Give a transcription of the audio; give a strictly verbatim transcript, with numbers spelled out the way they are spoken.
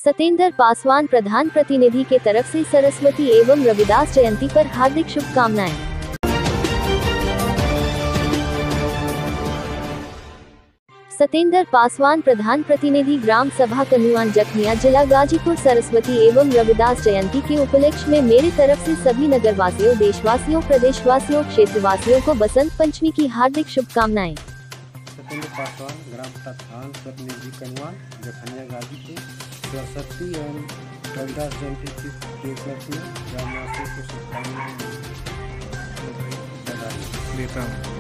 सतेंद्र पासवान प्रधान प्रतिनिधि के तरफ से सरस्वती एवं रविदास जयंती पर हार्दिक शुभकामनाएं। सतेंद्र पासवान प्रधान प्रतिनिधि ग्राम सभा कनुआन जखनिया जिला गाजीपुर सरस्वती एवं रविदास जयंती के उपलक्ष्य में मेरी तरफ से सभी नगरवासियों, देशवासियों, प्रदेशवासियों, क्षेत्रवासियों को बसंत पंचमी की हार्दिक शुभकामनाएं। सतेंद्र पासवान ग्राम प्रधान प्रतिनिधि कनुआन जखनिया गाजीपुर सरस्वती एवं रविदास जयंती के उपलक्ष्य में ग्रामवासियों को शुभकामनाएं देता हूँ।